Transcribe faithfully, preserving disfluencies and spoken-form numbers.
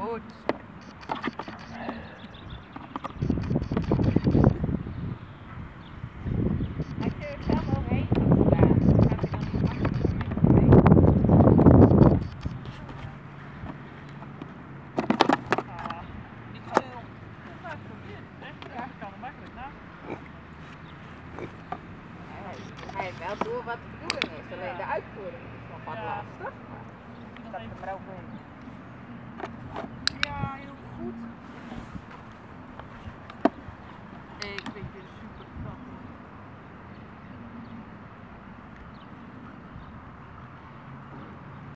Goed. Als je er zelf overheen gaat staan, gaat hij dan niet makkelijker mee. Ah, niet veel. Dat is probeer. Ja, ik kan er makkelijk na. Hij, hij heeft wel door wat de bedoeling is, alleen de uitvoering is nog wat Ja. lastig. Maar dat er maar overheen.